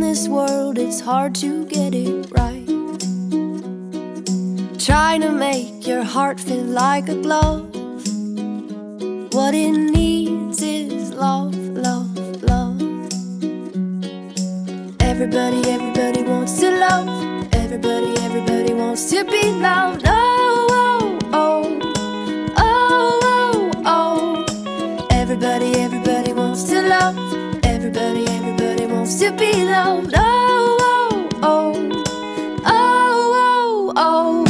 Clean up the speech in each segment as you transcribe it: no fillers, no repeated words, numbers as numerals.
this world, it's hard to get it right. Trying to make your heart feel like a glove. What it needs is love, love, love. Everybody, everybody wants to love. Everybody, everybody wants to be loved. Oh, oh, oh, oh, oh, oh. Everybody, everybody wants to love. Everybody, everybody wants to be loved. Oh, oh, oh, oh, oh, oh.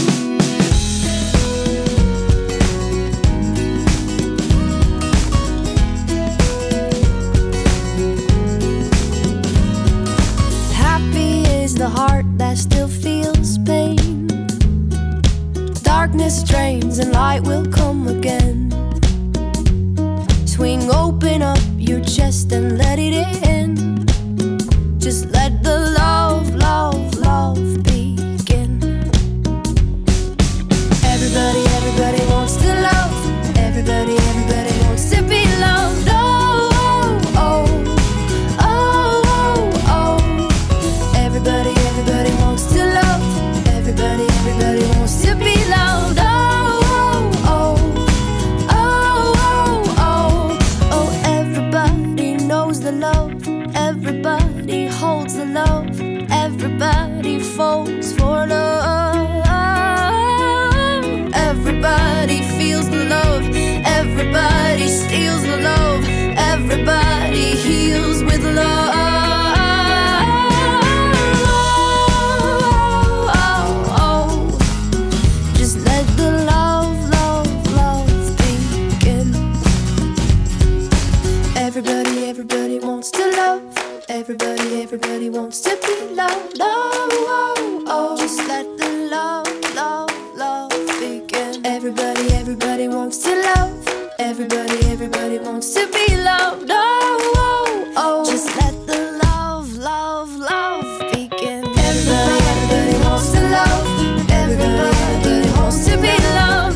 The heart that still feels pain. Darkness drains and light will come again. Swing open up your chest and let it in. Just let the love, love, love begin. Everybody, everybody wants to love. Everybody, everybody wants to be loved. Everybody, everybody wants to love. Everybody, everybody wants to be loved. Oh, oh, oh, oh, oh, oh. Everybody knows the love. Everybody holds the love. Everybody falls for love. Everybody feels the love. Everybody steals the love. Everybody heals with love. Everybody, everybody wants to love. Everybody, everybody wants to be loved. Oh, oh, oh. Just let the love, love, love begin. Everybody, everybody wants to love. Everybody, everybody wants to be loved. Oh, oh, oh. Just let the love, love, love begin. Everybody, everybody wants to love. Everybody, everybody wants to be loved.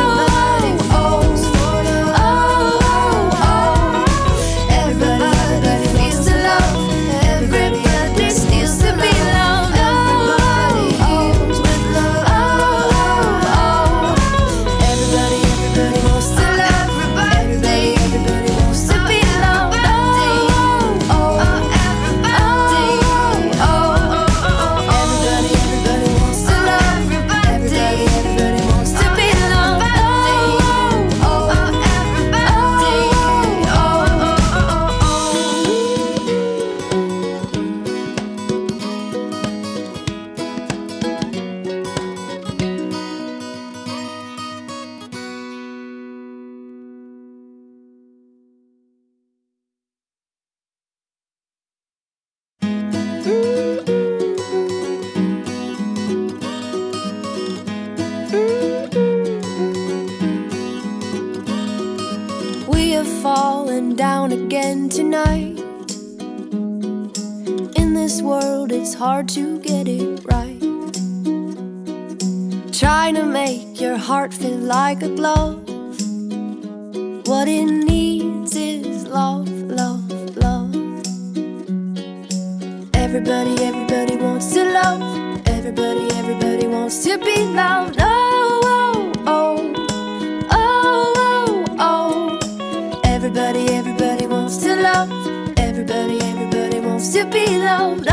Falling down again tonight. In this world, it's hard to get it right. Trying to make your heart feel like a glove. What it needs is love, love, love. Everybody, everybody wants to love. Everybody, everybody wants to be loved. Oh, oh, oh. Everybody, everybody wants to love. Everybody, everybody wants to be loved.